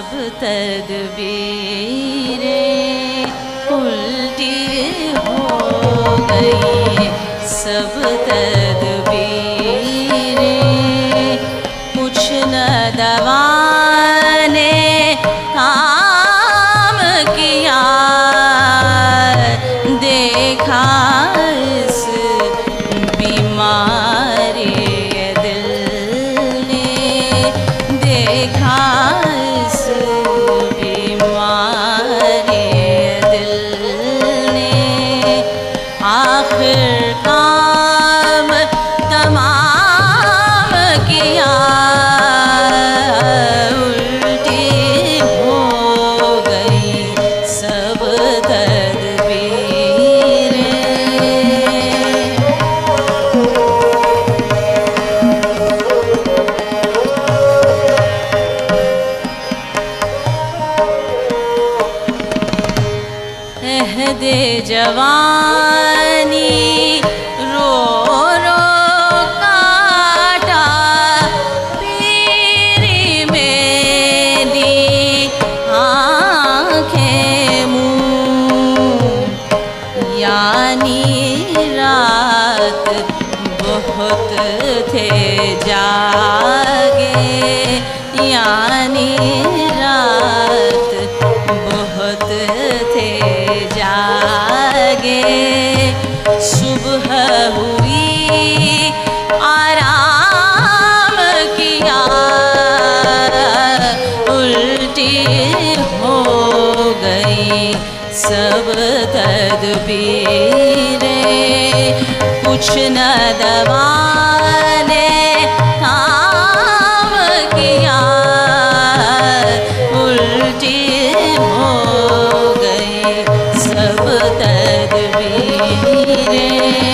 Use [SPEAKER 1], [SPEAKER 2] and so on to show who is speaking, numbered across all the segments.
[SPEAKER 1] सब तदबीरें उल्टी हो गई, सब तदबीरें कुछ न दवा ने काम किया, देखा इस बीमारी दिल ने, देखा इस बीमारी दिल ने, आखिर काम तमाम किया, उल्टी हो गई सब दे जवानी रो रो काटा, पीरी मेरी आँखें मुँह, यानी रात बहुत थे जागे, यानी रात बहुत थे जागे, सुबह हुई आराम किया, उल्टी हो गई सब तदबीरें, कुछ न दवा ने काम किया, उल्टी हो गई सब तदबीरें।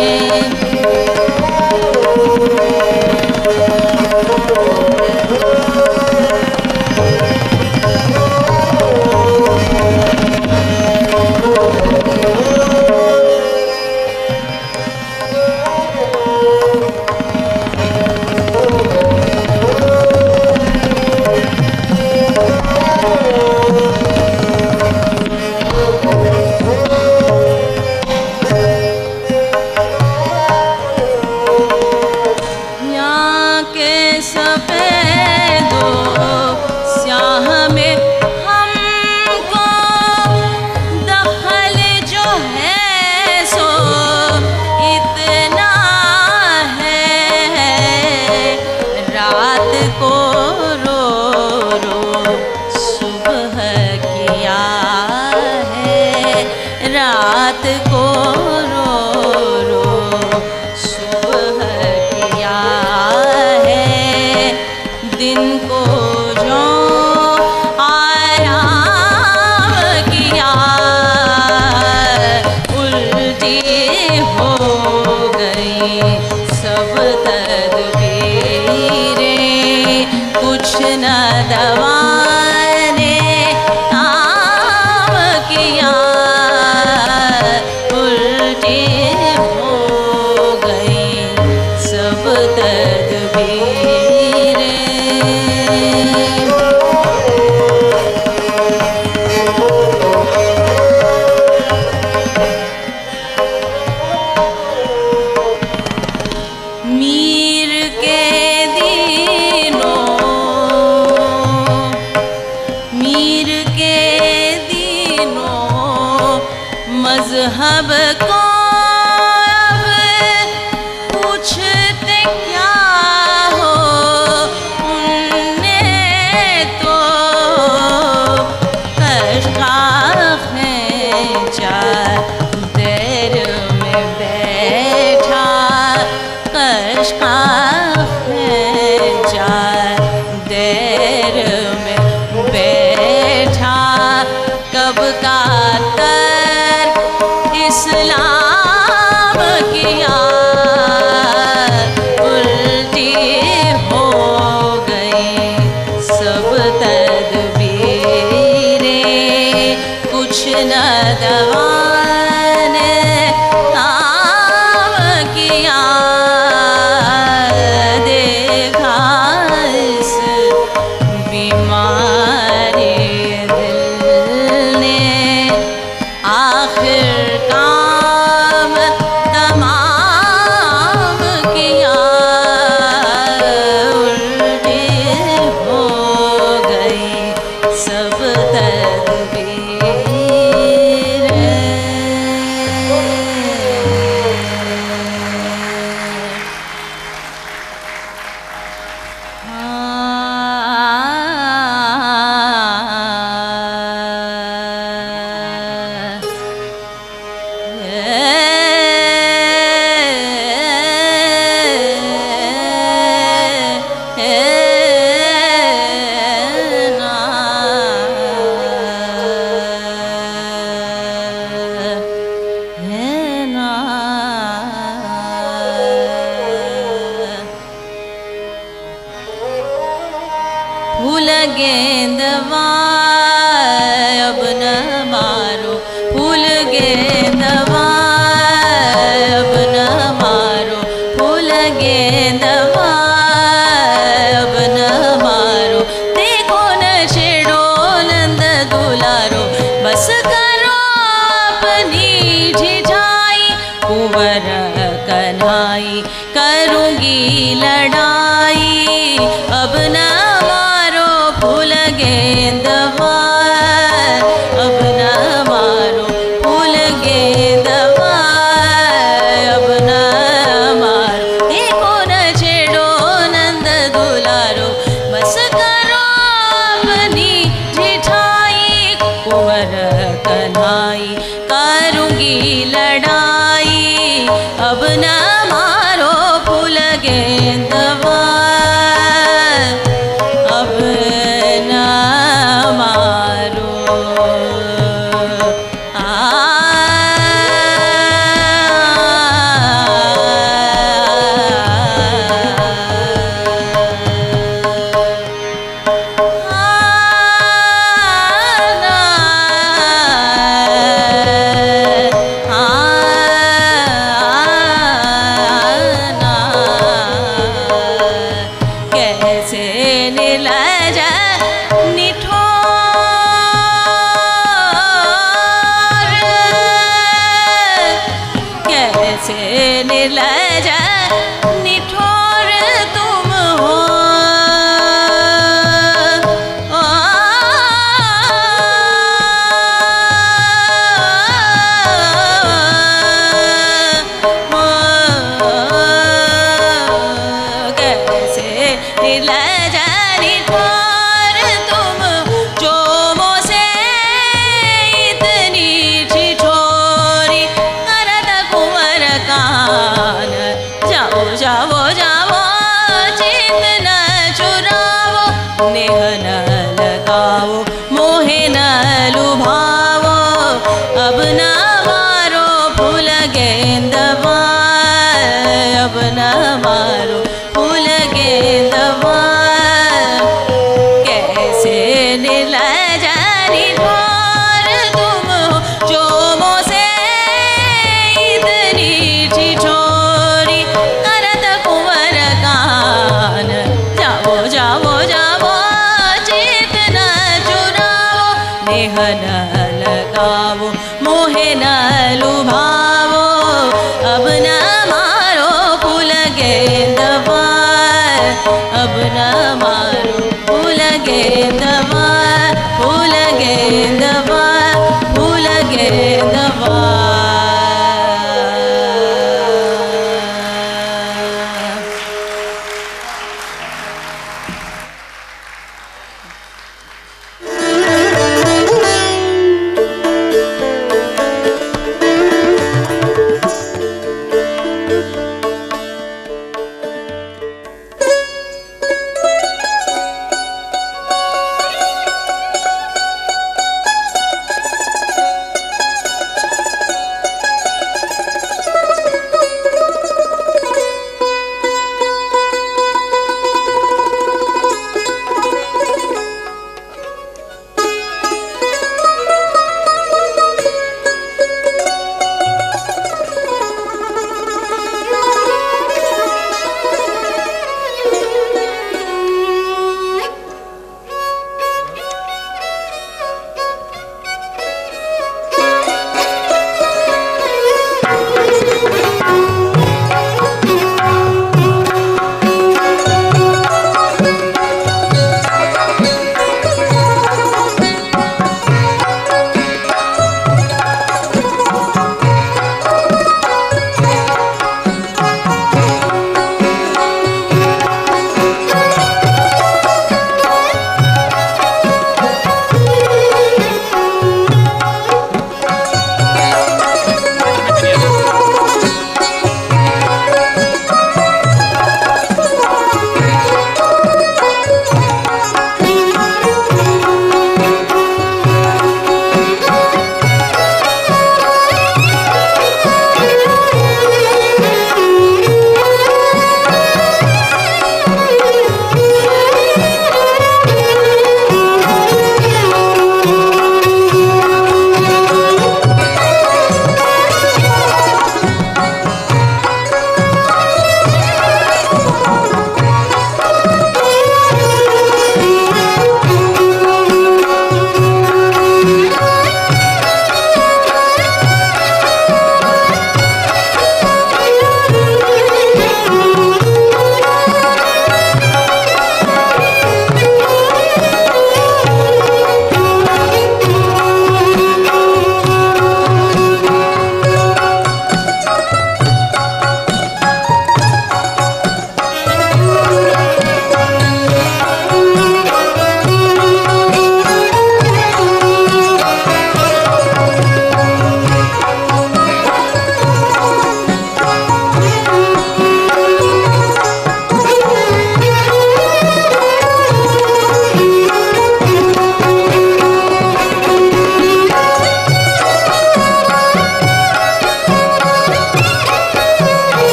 [SPEAKER 1] रात को रो रो सुबह किया है, दिन को जो आराम किया, उल्टी हो गई सब तदबीरें, कुछ न दवा ने काम किया, उल्टी हो गई सब तदबीरें। मीर के दिनों गेंदवा अब न मारो फूल गेंदवा अब न मारो फूल गेंदवा अब न मारो देखो न छेड़ो नंद दुलारो बस करो अपनी झिझाई कुंवर कन्हाई करूँगी लड़ाई अब न मारो फूल गेंदवा अब न मारो फूल गेंदवा अब न मारो देखो न छेड़ो नंद दुलारो बस करो अपनी झिझाई कुंवर कन्हाई करूँगी लड़ाई अब न मारो फूल गेंदवा अब न मारो कैसे निर्लज निठोर कैसे निर्लज निठोर तुम हो कैसे निर्लज निठोर तुम जो मोसे इतनी छिछोरी करत कुंवर कान जाओ जाओ जाओ चित न चुरावो नेह न लगाओ मोहे न लुभावो अब न मारो फूल गेंदवा अब न मारो फूल गेंदवा कैसे निर्लज निठोर तुम हो जो मोसे इतनी छिछोरी करत कुंवर कान जाओ जाओ जाओ चित न चुरावो नेह न लगावो मोहे न लुभावो अब न मारो फूल गेंदवा अब न मारो फूल गेंदवा फूल गेंदवा फूल गेंदवा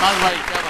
[SPEAKER 2] भाई क्या